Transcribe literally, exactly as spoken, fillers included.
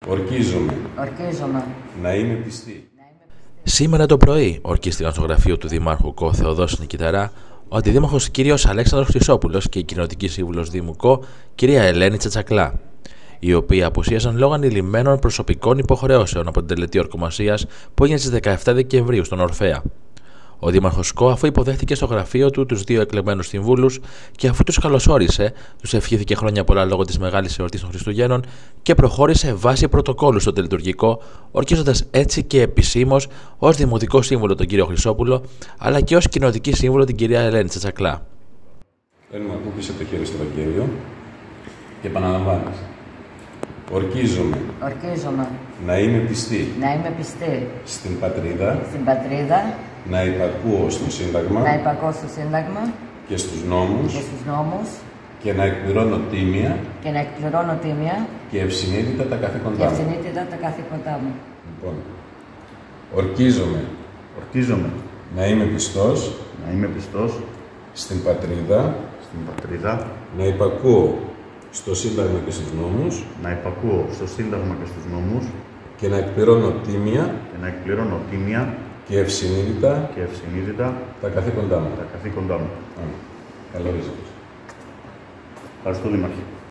Ορκίζομαι. Ορκίζομαι. Να είμαι πιστή. Σήμερα το πρωί ορκίστηκαν στο γραφείο του Δημάρχου ΚΟ Θεοδόση Νικηταρά ο Αντιδήμαρχος κ. Αλέξανδρος Χρυσόπουλος και η κοινοτική σύμβουλος Δήμου ΚΟ κ. Ελένη Τσατσακλά, οι οποίοι απουσίασαν λόγω ανηλυμένων προσωπικών υποχρεώσεων από την τελετή ορκομοσίας που έγινε στις δεκαεφτά Δεκεμβρίου στον Ορφέα. Ο Δήμαρχος ΚΟ, αφού υποδέχτηκε στο γραφείο του τους δύο εκλεγμένους συμβούλους και αφού τους καλωσόρισε, τους ευχήθηκε χρόνια πολλά λόγω της μεγάλης εορτής των Χριστουγέννων και προχώρησε βάσει πρωτοκόλλου στο τελετουργικό, ορκίζοντας έτσι και επισήμως ως Δημοτικό Σύμβουλο τον κύριο Χρυσόπουλο, αλλά και ως Κοινοτική Σύμβουλο την κυρία Ελένη Τσατσακλά. Παίρνουμε από πίσω το χέρι στο Ευαγγέλιο και επαναλαμβάνεις. Ορκίζομαι. Ορκίζομαι. Να είμαι πιστή. Να είμαι πιστή. Στην πατρίδα. Στην πατρίδα. Να υπακούω στο Σύνταγμα. Να υπακούω στο Σύνταγμα. Και στους νόμους. Και στους νόμους. Και να εκπληρώνω τίμια. Και να εκπληρώνω τίμια. Και ευσυνείδητα τα καθήκοντά μου. Και ευσυνείδητα τα καθήκοντά μου. Λοιπόν. Ορκίζομαι. Ορκίζομαι. Να είμαι πιστός. Να είμαι πιστός. Στην πατρίδα. Στην πατρίδα. Να υπακούω στο Σύνταγμα και στους νόμους. Να υπακούω στο Σύνταγμα και στους νόμους. Και να εκπληρώνω τίμια. Και να εκπληρώνω τίμια. Και ευσυνείδητα. Και ευσυνείδητα. Τα καθήκοντά μου. Τα καθήκοντά μου. Καλό ορίζοντας. Ευχαριστώ, Δήμαρχε.